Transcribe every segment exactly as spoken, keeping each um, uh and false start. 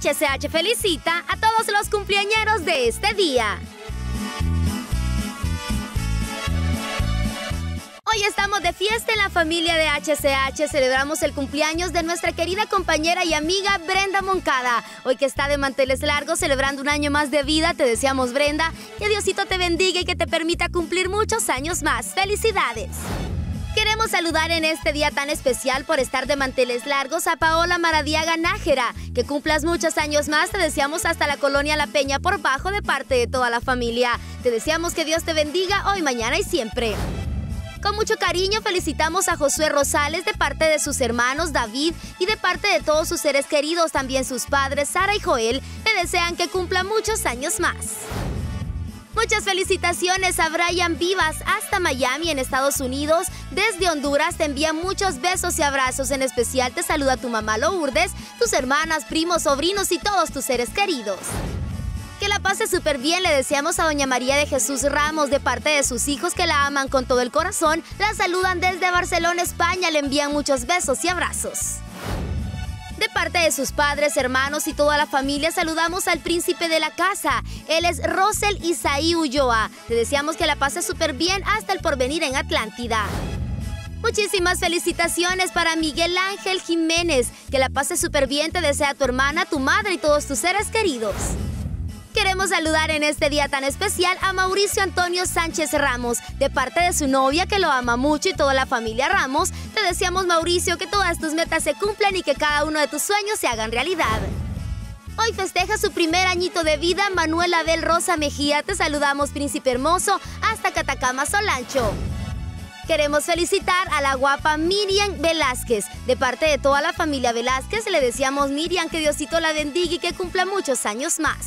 H C H felicita a todos los cumpleañeros de este día. Hoy estamos de fiesta en la familia de H C H. Celebramos el cumpleaños de nuestra querida compañera y amiga Brenda Moncada. Hoy que está de manteles largos, celebrando un año más de vida, te deseamos, Brenda, que Diosito te bendiga y que te permita cumplir muchos años más. ¡Felicidades! Queremos saludar en este día tan especial por estar de manteles largos a Paola Maradiaga Nájera. Que cumplas muchos años más, te deseamos hasta la colonia La Peña por Bajo de parte de toda la familia. Te deseamos que Dios te bendiga hoy, mañana y siempre. Con mucho cariño felicitamos a Josué Rosales de parte de sus hermanos David y de parte de todos sus seres queridos, también sus padres Sara y Joel, le desean que cumpla muchos años más. Muchas felicitaciones a Brian Vivas hasta Miami en Estados Unidos. Desde Honduras te envía muchos besos y abrazos. En especial te saluda tu mamá Lourdes, tus hermanas, primos, sobrinos y todos tus seres queridos. Que la pase súper bien, le deseamos a doña María de Jesús Ramos de parte de sus hijos que la aman con todo el corazón. La saludan desde Barcelona, España, le envían muchos besos y abrazos. De parte de sus padres, hermanos y toda la familia, saludamos al príncipe de la casa. Él es Rosel Isaí Ulloa. Te deseamos que la pase súper bien hasta el porvenir en Atlántida. Muchísimas felicitaciones para Miguel Ángel Jiménez. Que la pase súper bien, te desea tu hermana, tu madre y todos tus seres queridos. Queremos saludar en este día tan especial a Mauricio Antonio Sánchez Ramos, de parte de su novia que lo ama mucho y toda la familia Ramos. Te deseamos, Mauricio, que todas tus metas se cumplan y que cada uno de tus sueños se hagan realidad. Hoy festeja su primer añito de vida Manuela Abel Rosa Mejía. Te saludamos, príncipe hermoso, hasta Catacama Solancho. Queremos felicitar a la guapa Miriam Velázquez. De parte de toda la familia Velázquez, le deseamos, Miriam, que Diosito la bendiga y que cumpla muchos años más.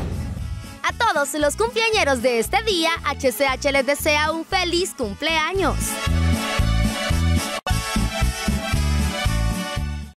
A todos los cumpleañeros de este día, H C H les desea un feliz cumpleaños.